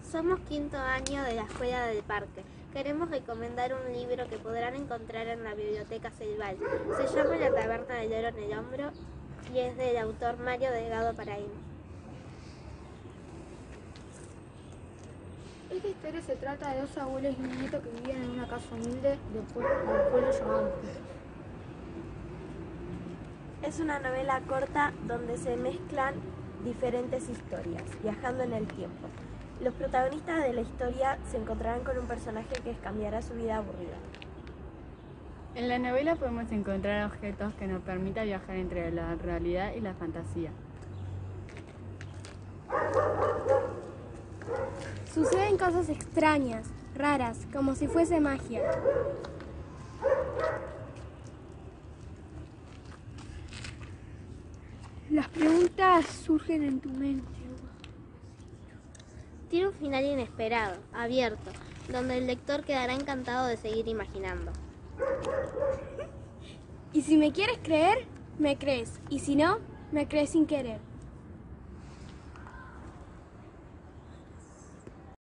Somos quinto año de la Escuela del Parque. Queremos recomendar un libro que podrán encontrar en la Biblioteca Ceibal. Se llama La Taberna del Oro en el Hombro y es del autor Mario Delgado Paraíno. Esta historia se trata de dos abuelos y un nieto que vivían en una casa humilde del pueblo llamado Iquitos. Es una novela corta donde se mezclan diferentes historias, viajando en el tiempo. Los protagonistas de la historia se encontrarán con un personaje que cambiará su vida aburrida. En la novela podemos encontrar objetos que nos permitan viajar entre la realidad y la fantasía. Suceden cosas extrañas, raras, como si fuese magia. Las preguntas surgen en tu mente. Tiene un final inesperado, abierto, donde el lector quedará encantado de seguir imaginando. Y si me quieres creer, me crees. Y si no, me crees sin querer.